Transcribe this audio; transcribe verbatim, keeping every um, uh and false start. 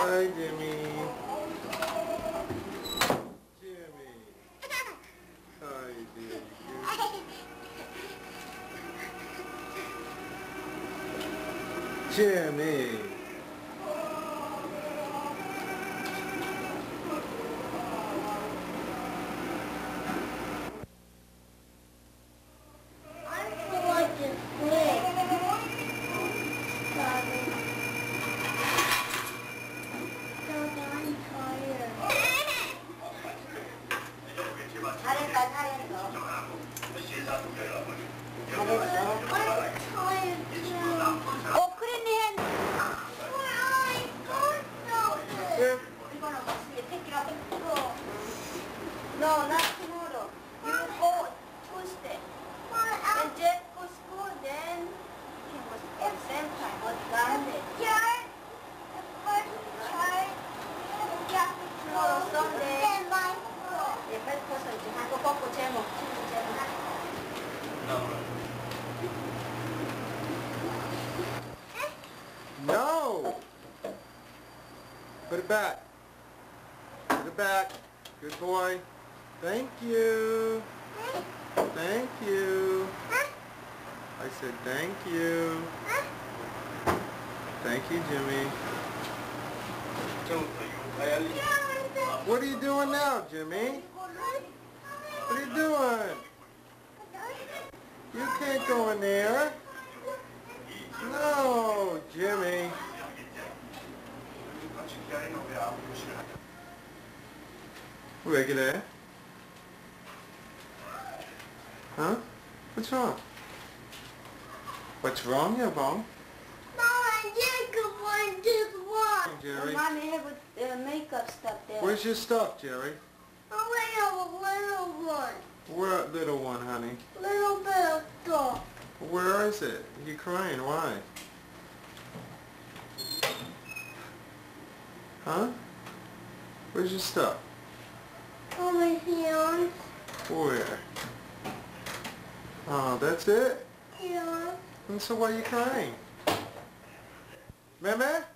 Hi, Jimmy. Jimmy. Hi, dear. Jimmy. 어, 그랬네. No, not tomorrow. You go Tuesday. And Jeff go school, then he was at the same time. But Monday. Tomorrow Sunday. 예, 뱉어서 이제 한거 먹고 제목, 친구 제목 하고. No! Put it back. Put it back. Good boy. Thank you. Thank you. I said thank you. Thank you, Jimmy. What are you doing now, Jimmy? What are you doing? You can't go in there. No, Jimmy. 왜 그래? Huh? What's wrong? What's wrong, 여보? Jerry. Mommy have uh, makeup stuff there. Where's your stuff, Jerry? I have a little one. Where, little one, honey? Little bit of stuff. Where is it? You're crying. Why? Huh? Where's your stuff? On my hands. Where? Oh, that's it? Yeah. And so why are you crying? Meme?